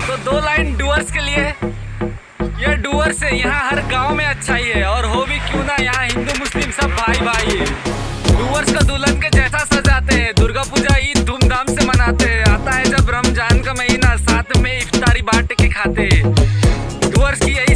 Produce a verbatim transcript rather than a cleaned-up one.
तो दो line doors के लिए। ये डूअर्स है, यहाँ हर गांव में अच्छाई है और हो भी क्यों ना, यहाँ हिंदू मुस्लिम सब भाई भाई है। डूअर्स का दुल्हन के जैसा सजाते हैं, दुर्गा पूजा ईद धूमधाम से मनाते हैं। आता है जब रमजान का महीना, साथ में इफ्तारी बांट के खाते हैं। डूअर्स की यही